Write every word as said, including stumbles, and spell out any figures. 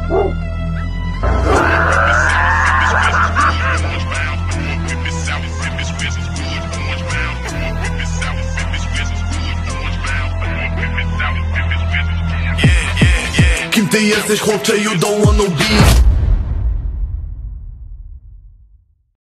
Kim ty jesteś, chłopcze, you don't wanna be?